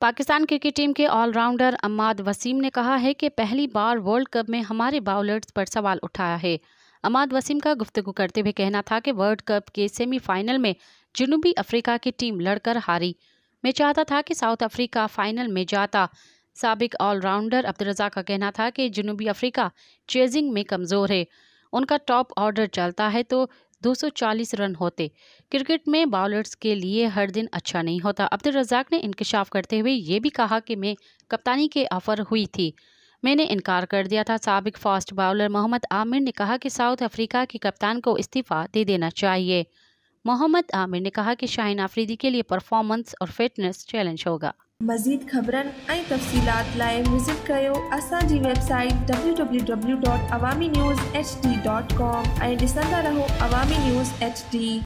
Pakistan cricket team के allrounder Ammad Waseem ने कहा है कि पहली बार वर्ल्ड कप में हमारे बॉलर्स पर सवाल उठाया है। अम्माद वसीम का गुफ्तगू करते हुए कहना था कि वर्ल्ड कप के सेमीफाइनल में जनूबी अफ्रीका की टीम लड़कर हारी। मैं चाहता था कि साउथ अफ्रीका फाइनल में जाता। साबिक ऑलराउंडर अब्दुल रज़ाक का कहना था कि जनूबी अफ्रीका चेजिंग में कमज़ोर है, उनका टॉप ऑर्डर चलता है तो 240 रन होते। क्रिकेट में बॉलर्स के लिए हर दिन अच्छा नहीं होता। अब्दुल रज़ाक ने इंकशाफ करते हुए ये भी कहा कि मैं कप्तानी के ऑफर हुई थी, मैंने इनकार कर दिया था। साबिक फास्ट बॉलर मोहम्मद आमिर ने कहा कि साउथ अफ्रीका के कप्तान को इस्तीफ़ा दे देना चाहिए। मोहम्मद आमिर ने कहा कि शाहीन आफरीदी के लिए परफॉर्मेंस और फिटनेस चैलेंज होगा। मज़ीद ख़बरन ऐं तफ़सीलात लाइ विज़िट कयो असांजी वेबसाइट www.awamiNewsHD.com ऐं ॾिसंदा रहो अवामी न्यूज़ HD।